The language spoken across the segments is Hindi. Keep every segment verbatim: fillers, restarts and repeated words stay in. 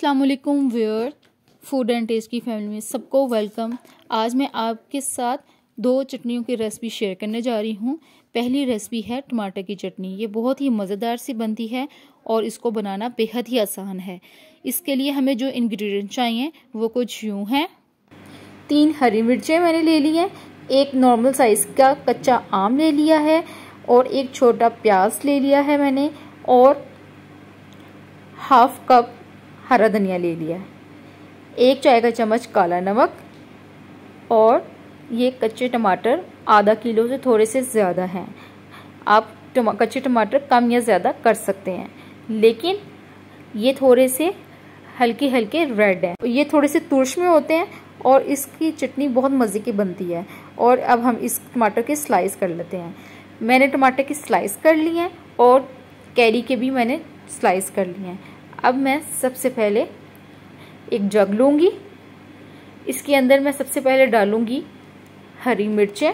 अस्सलाम वालेकुम व्यूअर, फूड एंड टेस्ट की फैमिली में सबको वेलकम। आज मैं आपके साथ दो चटनियों की रेसिपी शेयर करने जा रही हूँ। पहली रेसिपी है टमाटर की चटनी। ये बहुत ही मज़ेदार सी बनती है और इसको बनाना बेहद ही आसान है। इसके लिए हमें जो इंग्रेडिएंट चाहिए वो कुछ यूँ हैं। तीन हरी मिर्चें मैंने ले ली हैं, एक नॉर्मल साइज़ का कच्चा आम ले लिया है और एक छोटा प्याज ले लिया है मैंने, और हाफ कप हरा धनिया ले लिया है, एक चाय का चम्मच काला नमक, और ये कच्चे टमाटर आधा किलो से थोड़े से ज़्यादा हैं। आप टमा, कच्चे टमाटर कम या ज़्यादा कर सकते हैं, लेकिन ये थोड़े से हल्के हल्के रेड हैं। ये थोड़े से तुर्श में होते हैं और इसकी चटनी बहुत मज़े की बनती है। और अब हम इस टमाटर के स्लाइस कर लेते हैं। मैंने टमाटर की स्लाइस कर ली हैं और कैरी के भी मैंने स्लाइस कर लिए हैं। अब मैं सबसे पहले एक जग लूँगी। इसके अंदर मैं सबसे पहले डालूँगी हरी मिर्चें,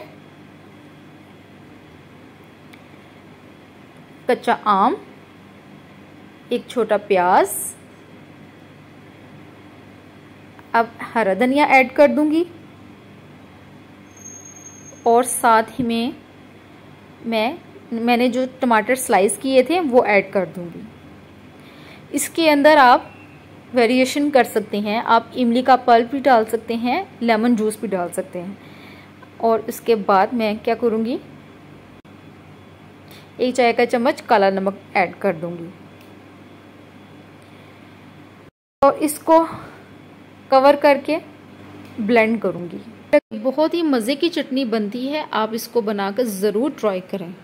कच्चा आम, एक छोटा प्याज, अब हरा धनिया ऐड कर दूँगी और साथ ही में मैं मैंने जो टमाटर स्लाइस किए थे वो ऐड कर दूँगी। इसके अंदर आप वेरिएशन कर सकते हैं, आप इमली का पल्प भी डाल सकते हैं, लेमन जूस भी डाल सकते हैं। और इसके बाद मैं क्या करूँगी, एक चाय का चम्मच काला नमक ऐड कर दूँगी और इसको कवर करके ब्लेंड करूँगी। बहुत ही मज़े की चटनी बनती है, आप इसको बनाकर ज़रूर ट्राई करें।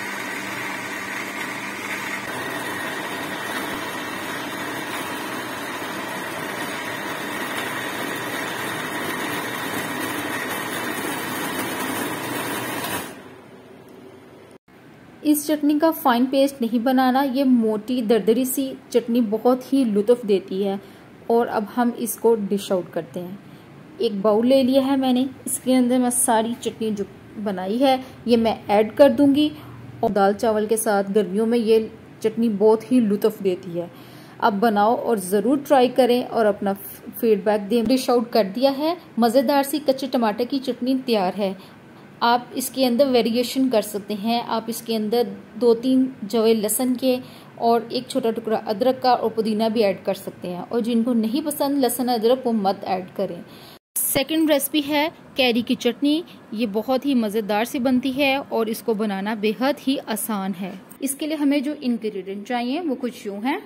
इस चटनी का फाइन पेस्ट नहीं बनाना, ये मोटी दरदरी सी चटनी बहुत ही लुत्फ़ देती है। और अब हम इसको डिश आउट करते हैं। एक बाउल ले लिया है मैंने, इसके अंदर मैं सारी चटनी जो बनाई है ये मैं ऐड कर दूंगी। और दाल चावल के साथ गर्मियों में ये चटनी बहुत ही लुत्फ़ देती है। अब बनाओ और ज़रूर ट्राई करें और अपना फीडबैक दें। डिश आउट कर दिया है, मज़ेदार सी कच्चे टमाटर की चटनी तैयार है। आप इसके अंदर वेरिएशन कर सकते हैं, आप इसके अंदर दो तीन जवे लहसुन के और एक छोटा टुकड़ा अदरक का और पुदीना भी ऐड कर सकते हैं। और जिनको नहीं पसंद लहसुन अदरक वो मत ऐड करें। सेकंड रेसिपी है कैरी की चटनी। ये बहुत ही मज़ेदार सी बनती है और इसको बनाना बेहद ही आसान है। इसके लिए हमें जो इंग्रेडिएंट चाहिए वो कुछ यूँ हैं।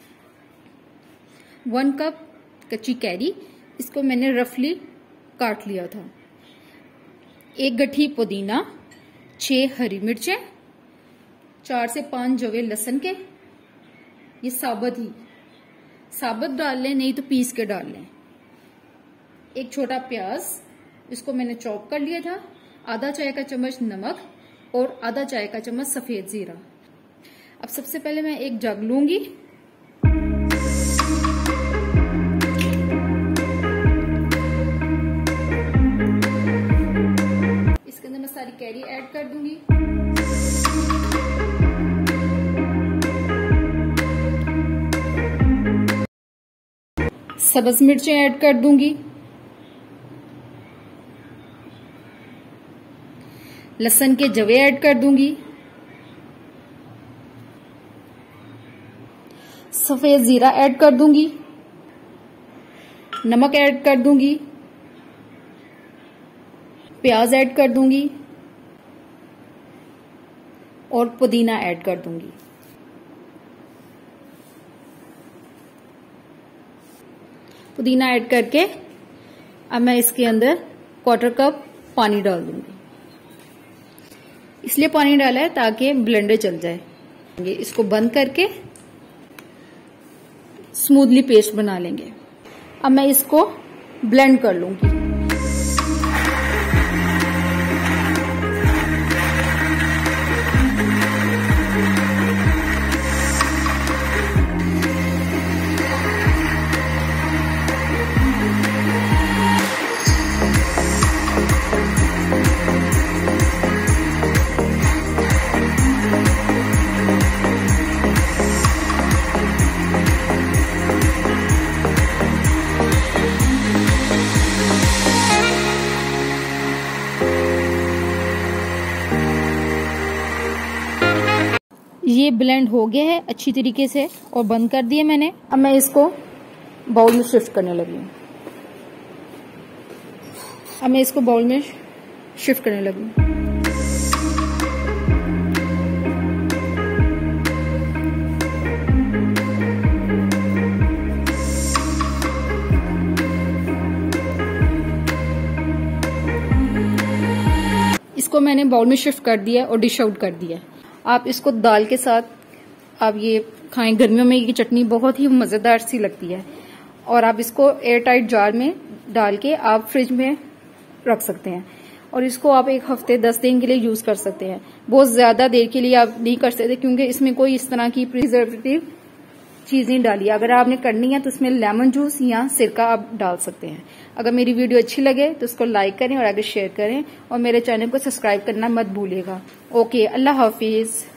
वन कप कच्ची कैरी, इसको मैंने रफली काट लिया था, एक गट्ठी पुदीना, छह हरी मिर्चें, चार से पांच जवे लहसुन के, ये साबुत ही साबुत डाल लें, नहीं तो पीस के डाल लें, एक छोटा प्याज, इसको मैंने चॉप कर लिया था, आधा चाय का चम्मच नमक और आधा चाय का चम्मच सफेद जीरा। अब सबसे पहले मैं एक जग लूंगी, इसके अंदर मैं सारी कैरी ऐड कर दूंगी। सब्ज मिर्चें ऐड कर दूंगी, लहसुन के जवे ऐड कर दूंगी, सफेद जीरा ऐड कर दूंगी, नमक ऐड कर दूंगी, प्याज ऐड कर दूंगी और पुदीना ऐड कर दूंगी। पुदीना ऐड करके अब मैं इसके अंदर क्वार्टर कप पानी डाल दूंगी। इसलिए पानी डाला है ताकि ब्लेंडर चल जाए। इसको बंद करके स्मूथली पेस्ट बना लेंगे। अब मैं इसको ब्लेंड कर लूंगी। ये ब्लेंड हो गया है अच्छी तरीके से और बंद कर दिया मैंने। अब मैं इसको बाउल में शिफ्ट करने लगी हूँ। अब मैं इसको बाउल में शिफ्ट करने लगी। इसको मैंने बाउल में शिफ्ट कर दिया और डिश आउट कर दिया। आप इसको दाल के साथ आप ये खाएं। गर्मियों में ये चटनी बहुत ही मजेदार सी लगती है और आप इसको एयर टाइट जार में डाल के आप फ्रिज में रख सकते हैं और इसको आप एक हफ्ते दस दिन के लिए यूज कर सकते हैं। बहुत ज्यादा देर के लिए आप नहीं कर सकते क्योंकि इसमें कोई इस तरह की प्रिजर्वेटिव चीज नहीं डाली। अगर आपने करनी है तो इसमें लेमन जूस या सिरका आप डाल सकते हैं। अगर मेरी वीडियो अच्छी लगे तो इसको लाइक करें और आगे शेयर करें और मेरे चैनल को सब्सक्राइब करना मत भूलिएगा। ओके, अल्लाह हाफिज।